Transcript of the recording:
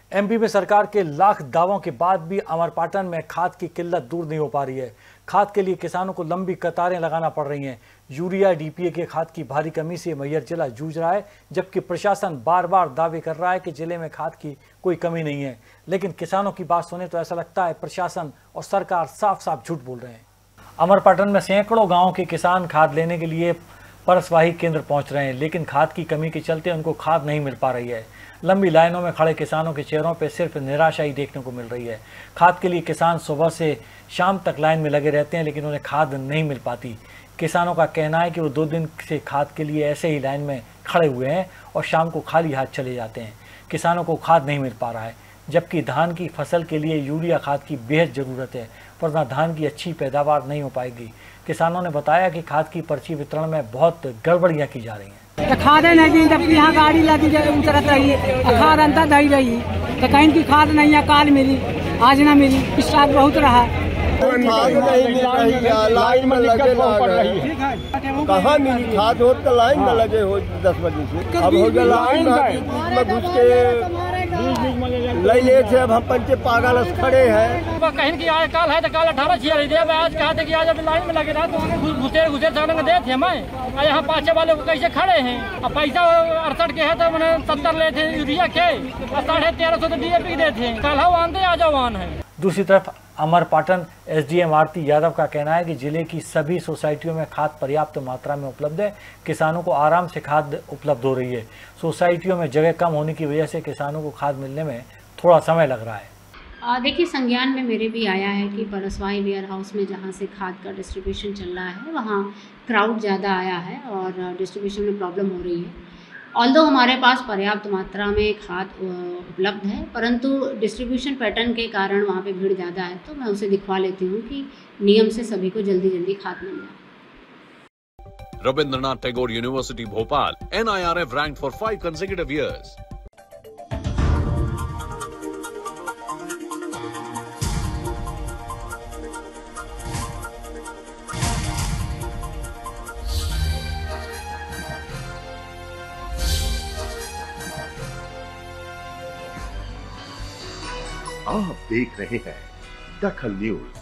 MP में सरकार के लाख दावों के बाद भी अमरपाटन में खाद की किल्लत दूर नहीं हो पा रही है। खाद के लिए किसानों को लंबी कतारें लगाना पड़ रही हैं। यूरिया डीपीए के खाद की भारी कमी से मैहर जिला जूझ रहा है, जबकि प्रशासन बार बार दावे कर रहा है कि जिले में खाद की कोई कमी नहीं है। लेकिन किसानों की बात सुने तो ऐसा लगता है प्रशासन और सरकार साफ साफ झूठ बोल रहे हैं। अमरपाटन में सैकड़ों गाँव के किसान खाद लेने के लिए परसवाही केंद्र पहुंच रहे हैं, लेकिन खाद की कमी के चलते उनको खाद नहीं मिल पा रही है। लंबी लाइनों में खड़े किसानों के चेहरों पर सिर्फ निराशा ही देखने को मिल रही है। खाद के लिए किसान सुबह से शाम तक लाइन में लगे रहते हैं, लेकिन उन्हें खाद नहीं मिल पाती। किसानों का कहना है कि वो 2 दिन से खाद के लिए ऐसे ही लाइन में खड़े हुए हैं और शाम को खाली हाथ चले जाते हैं। किसानों को खाद नहीं मिल पा रहा है, जबकि धान की फसल के लिए यूरिया खाद की बेहद ज़रूरत है, वरना धान की अच्छी पैदावार नहीं हो पाएगी। किसानों ने बताया कि खाद की पर्ची वितरण में बहुत गड़बड़ियाँ की जा रही हैं। खाद नहीं दी, जबकि यहाँ गाड़ी लगी उतरत रही है, खाद अंतर दही रही तो कहीं की खाद नहीं है, काल मिली आज ना मिली, स्टाक बहुत रहा। खाद नहीं मिल रही है, लाइन में लगे कहाँ मिली खाद हो तो लाइन में लगे हो 10 बजे से। अब हो गया लाइन में घुस के ले ले थे। अब हम पंचे पागल खड़े हैं। कहीं की आज काल है तो काल 18 छिया दे, आज कहा थे कि आज अभी लाइन में लगे रहा तो घुसे दे थे। मैं यहाँ पाँच वाले को कैसे खड़े हैं। अब पैसा 68 के है तो मैंने 70 ले थे यूरिया के, 1350 तो डीएपी दे थे। कल आंधे आ जावान है। दूसरी तरफ अमरपाटन एसडीएम आरती यादव का कहना है कि जिले की सभी सोसाइटियों में खाद पर्याप्त मात्रा में उपलब्ध है। किसानों को आराम से खाद उपलब्ध हो रही है। सोसाइटियों में जगह कम होने की वजह से किसानों को खाद मिलने में थोड़ा समय लग रहा है। देखिए, संज्ञान में मेरे भी आया है कि परसवाही वेयर हाउस में जहाँ से खाद का डिस्ट्रीब्यूशन चल रहा है वहाँ क्राउड ज़्यादा आया है और डिस्ट्रीब्यूशन में प्रॉब्लम हो रही है। ऑल्दो हमारे पास पर्याप्त मात्रा में खाद उपलब्ध है, परंतु डिस्ट्रीब्यूशन पैटर्न के कारण वहाँ पे भीड़ ज़्यादा है, तो मैं उसे दिखवा लेती हूँ कि नियम से सभी को जल्दी जल्दी खाद मिल जाए। Rabindranath Tagore university Bhopal, NIRF ranked for 5 consecutive years. आप देख रहे हैं दखल न्यूज।